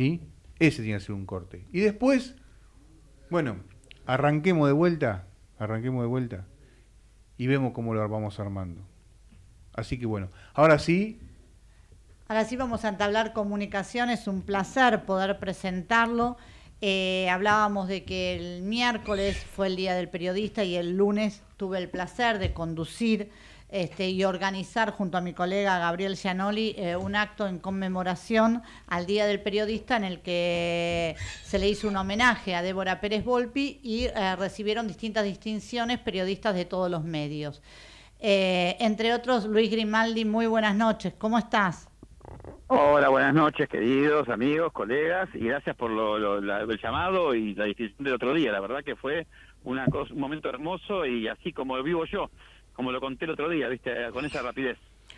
¿sí? Ese tiene que ser un corte. Y después, bueno, arranquemos de vuelta y vemos cómo lo vamos armando. Así que bueno, ahora sí. Ahora sí vamos a entablar comunicación, es un placer poder presentarlo. Hablábamos de que el miércoles fue el Día del Periodista y el lunes tuve el placer de conducir y organizar junto a mi colega Gabriel Gianoli un acto en conmemoración al Día del Periodista en el que se le hizo un homenaje a Débora Pérez Volpi y recibieron distintas distinciones periodistas de todos los medios. Entre otros, Luis Grimaldi, muy buenas noches, ¿cómo estás? Hola, buenas noches, queridos amigos, colegas, y gracias por el llamado y la distinción del otro día. La verdad que fue un momento hermoso y así como lo vivo yo, como lo conté el otro día, viste, con esa rapidez.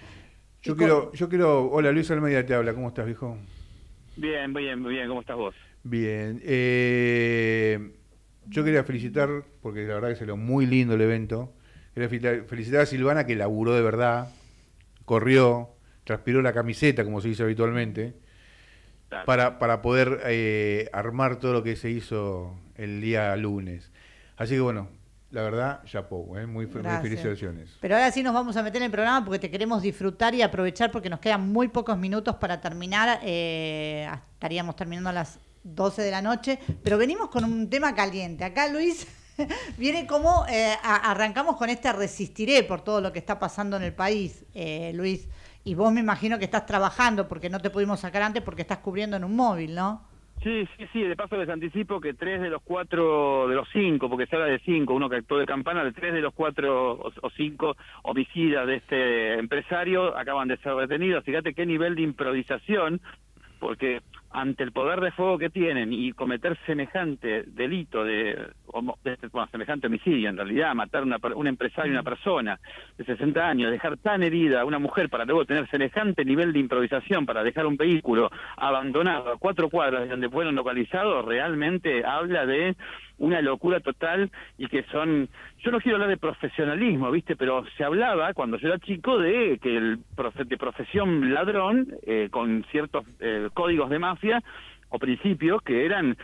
Hola, Luis Almeida te habla, ¿cómo estás, viejo? Bien, bien, bien, ¿cómo estás vos? Bien, yo quería felicitar, porque la verdad que salió muy lindo el evento, quería felicitar a Silvana que laburó de verdad, corrió, transpiró la camiseta, como se dice habitualmente, Claro. para poder armar todo lo que se hizo el día lunes. Así que bueno, la verdad, chapeau, muy felicitaciones. Pero ahora sí nos vamos a meter en el programa porque te queremos disfrutar y aprovechar porque nos quedan muy pocos minutos para terminar. Estaríamos terminando a las 12 de la noche, pero venimos con un tema caliente. Acá Luis viene como, arrancamos con resistiré por todo lo que está pasando en el país, Luis. Y vos me imagino que estás trabajando porque no te pudimos sacar antes porque estás cubriendo en un móvil, ¿no? Sí, de paso les anticipo que 3 de los 4, de los 5, porque se habla de 5, uno que actuó de campana, de 3 de los 4 o 5 homicidas de este empresario acaban de ser detenidos. Fíjate qué nivel de improvisación, porque ante el poder de fuego que tienen y cometer semejante delito semejante homicidio en realidad, matar un empresario, una persona de 60 años, dejar tan herida a una mujer para luego tener semejante nivel de improvisación para dejar un vehículo abandonado a 4 cuadras de donde fueron localizados, realmente habla de una locura total y que son... Yo no quiero hablar de profesionalismo, ¿viste? Pero se hablaba, cuando yo era chico, de que de profesión ladrón, con ciertos códigos de mafia o principios que eran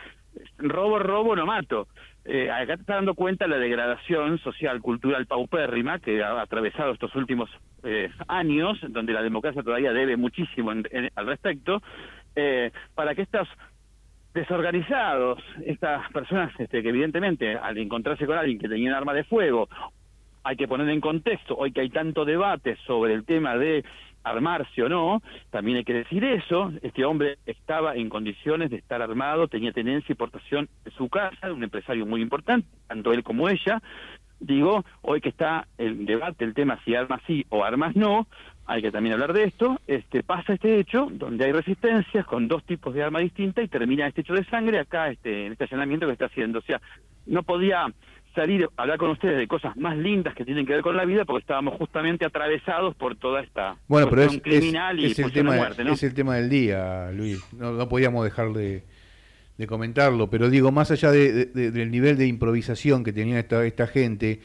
robo, no mato. Acá te está dando cuenta la degradación social, cultural paupérrima que ha atravesado estos últimos años, donde la democracia todavía debe muchísimo al respecto, para que estas desorganizados, estas personas que evidentemente al encontrarse con alguien que tenía un arma de fuego, hay que poner en contexto, hoy que hay tanto debate sobre el tema de armarse o no, también hay que decir eso, este hombre estaba en condiciones de estar armado, tenía tenencia y portación de su casa, un empresario muy importante, tanto él como ella. Digo, hoy que está el debate, el tema si armas sí o armas no, hay que también hablar de esto, pasa este hecho donde hay resistencias con 2 tipos de arma distintas y termina este hecho de sangre acá, en este allanamiento que está haciendo. O sea, no podía salir a hablar con ustedes de cosas más lindas que tienen que ver con la vida porque estábamos justamente atravesados por toda esta cuestión criminal y el tema, muerte, ¿no? es el tema del día, Luis. No podíamos dejar de comentarlo, pero digo, más allá del nivel de improvisación que tenía esta gente,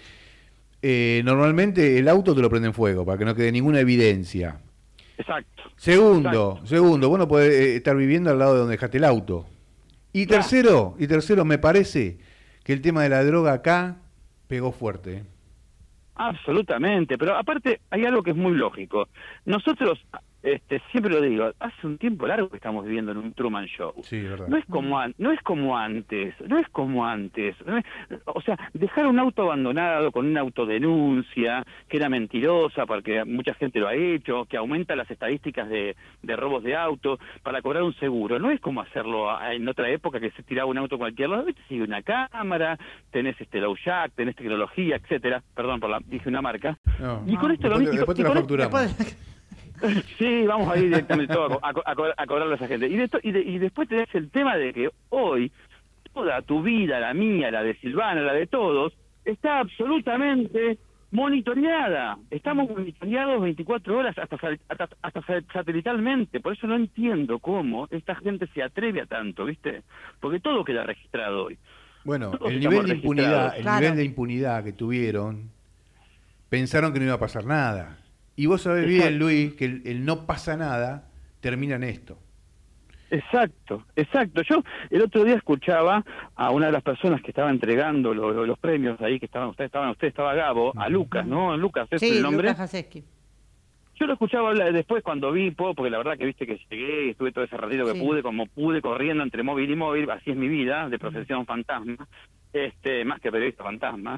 normalmente el auto te lo prende en fuego para que no quede ninguna evidencia. Exacto. Segundo, vos no podés estar viviendo al lado de donde dejaste el auto. Y tercero, me parece que el tema de la droga acá pegó fuerte. Absolutamente, pero aparte hay algo que es muy lógico. Nosotros, siempre lo digo, hace un tiempo largo que estamos viviendo en un Truman Show. Sí, verdad. No es como antes. O sea, dejar un auto abandonado con una autodenuncia que era mentirosa porque mucha gente lo ha hecho, que aumenta las estadísticas de robos de auto para cobrar un seguro. No es como hacerlo en otra época que se tiraba un auto a cualquier lado. Te sigue una cámara, tenés low jack, tenés tecnología, etcétera. Perdón dije una marca. No, y con esto lo mismo. Después te la facturamos. Sí, vamos a ir directamente todo a cobrarle a esa gente. Y después tenés el tema de que hoy toda tu vida, la mía, la de Silvana, la de todos, está absolutamente monitoreada. Estamos monitoreados 24 horas hasta satelitalmente. Por eso no entiendo cómo esta gente se atreve a tanto, ¿viste? Porque todo queda registrado hoy. Bueno, Todos el estamos nivel de impunidad, registrados. nivel de impunidad que tuvieron, pensaron que no iba a pasar nada. Y vos sabés bien, Luis, que el no pasa nada termina en esto. Exacto, exacto. Yo el otro día escuchaba a una de las personas que estaba entregando los premios ahí, que estaba Gabo, a Lucas, ¿no? Lucas, ¿es Sí, el nombre? Lucas Jaseski. Yo lo escuchaba hablar después cuando porque la verdad que viste que llegué y estuve todo ese ratito que Sí. como pude, corriendo entre móvil y móvil, así es mi vida, de profesión fantasma, más que periodista fantasma.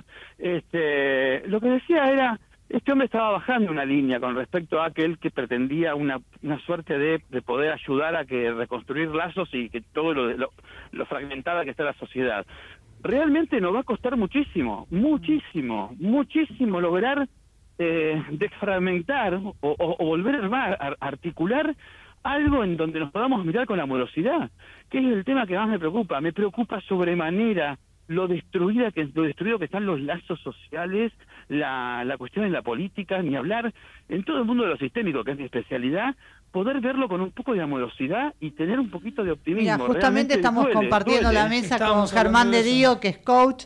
Lo que decía era, este hombre estaba bajando una línea con respecto a aquel que pretendía una suerte de poder ayudar a que reconstruir lazos y que todo lo fragmentada que está la sociedad. Realmente nos va a costar muchísimo, muchísimo, muchísimo lograr desfragmentar o volver a articular algo en donde nos podamos mirar con amorosidad, que es el tema que más me preocupa. Me preocupa sobremanera lo destruido que están los lazos sociales, la cuestión en la política, ni hablar en todo el mundo de lo sistémico, que es mi especialidad, poder verlo con un poco de amorosidad y tener un poquito de optimismo. Mira, justamente Realmente estamos compartiendo la mesa con Germán de Dío, que es coach,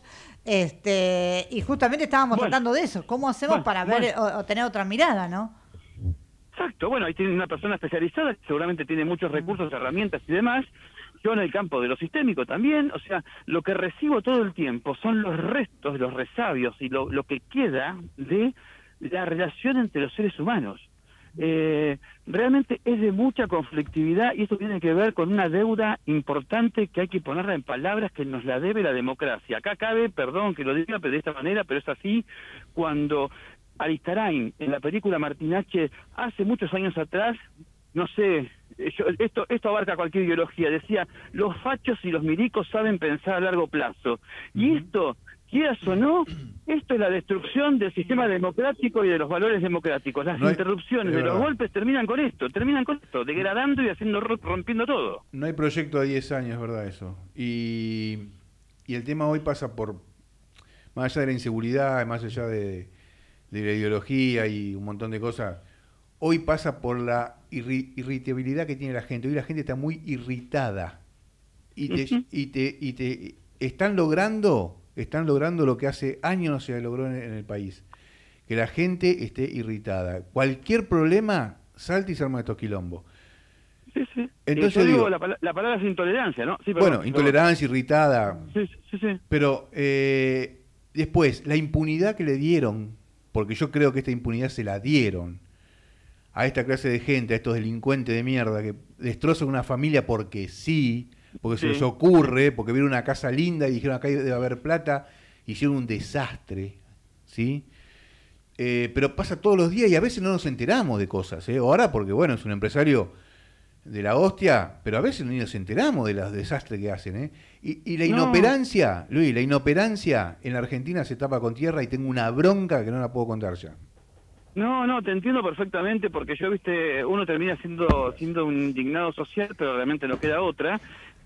y justamente estábamos tratando de eso. ¿Cómo hacemos para ver o tener otra mirada, no? Exacto. Bueno, ahí tiene una persona especializada que seguramente tiene muchos recursos, herramientas y demás. Yo en el campo de lo sistémico también, o sea, lo que recibo todo el tiempo son los restos, los resabios y lo que queda de la relación entre los seres humanos. Realmente es de mucha conflictividad y esto tiene que ver con una deuda importante que hay que ponerla en palabras que nos la debe la democracia. Acá cabe, perdón que lo diga pero de esta manera, pero es así, cuando Aristarain en la película Martin H. hace muchos años atrás, no sé, esto abarca cualquier ideología, decía, los fachos y los milicos saben pensar a largo plazo. Y esto, quieras o no, esto es la destrucción del sistema democrático y de los valores democráticos. Las interrupciones de los golpes terminan con esto, degradando y rompiendo todo. No hay proyecto a 10 años, ¿verdad? Eso. Y el tema hoy pasa por, más allá de la inseguridad, más allá de la ideología y un montón de cosas, hoy pasa por la irritabilidad que tiene la gente. Hoy la gente está muy irritada y te están logrando lo que hace años no se logró en el país, que la gente esté irritada. Cualquier problema salta y se arma estos quilombos. Sí, sí. Entonces digo, la palabra es intolerancia, ¿no? Sí, bueno, intolerancia, irritada. Sí. Pero después, la impunidad que le dieron, porque yo creo que esta impunidad se la dieron a esta clase de gente, a estos delincuentes de mierda que destrozan una familia porque sí, porque se les ocurre, porque vieron una casa linda y dijeron acá debe haber plata, hicieron un desastre, ¿sí? Pero pasa todos los días y a veces no nos enteramos de cosas, ahora porque bueno, es un empresario de la hostia, pero a veces ni nos enteramos de los desastres que hacen, y la inoperancia, Luis, la inoperancia en la Argentina se tapa con tierra y tengo una bronca que no la puedo contar ya. No, te entiendo perfectamente porque uno termina siendo un indignado social, pero realmente no queda otra.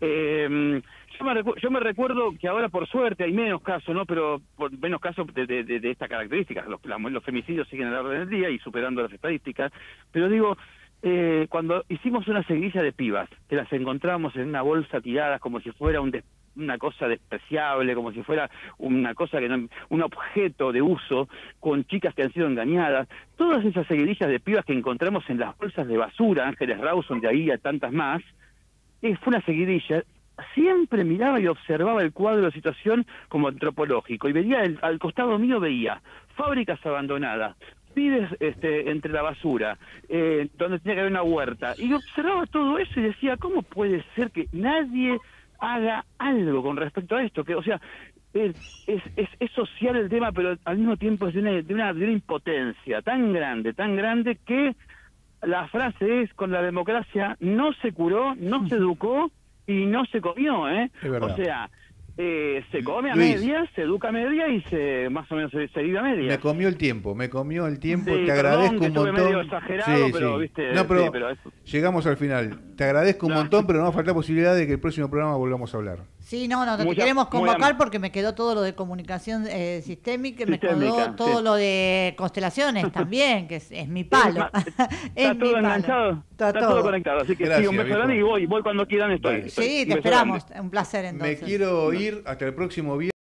Yo me recuerdo que ahora por suerte hay menos casos, ¿no? Pero menos casos de estas características. Los femicidios siguen a la orden del día y superando las estadísticas. Pero digo, cuando hicimos una seguidilla de pibas, que las encontramos en una bolsa tiradas como si fuera una cosa despreciable, como si fuera una cosa un objeto de uso, con chicas que han sido engañadas, todas esas seguidillas de pibas que encontramos en las bolsas de basura, Ángeles Rawson de ahí a tantas más, fue una seguidilla. Siempre miraba y observaba el cuadro de situación como antropológico y veía al costado mío veía fábricas abandonadas, pibes entre la basura, donde tenía que haber una huerta, y observaba todo eso y decía, ¿cómo puede ser que nadie haga algo con respecto a esto? Que, o sea, es social el tema, pero al mismo tiempo es de una impotencia tan grande que la frase es, con la democracia no se curó, no se educó y no se comió, Es verdad. O sea, se come a Luis, medias, se educa a medias y más o menos se vive a medias. Me comió el tiempo, Sí, te agradezco que un montón. medio exagerado, pero, ¿viste? No, pero, sí, pero llegamos al final. Te agradezco un montón, pero no va a faltar posibilidad de que el próximo programa volvamos a hablar. Sí, no, te queremos convocar porque me quedó todo lo de comunicación sistémica, me quedó todo lo de constelaciones también, que es mi palo. Está todo enganchado, está todo conectado, así que gracias, sí, un beso grande y voy cuando quieran estoy. Sí, te esperamos, un placer entonces. Me quiero ir hasta el próximo viernes.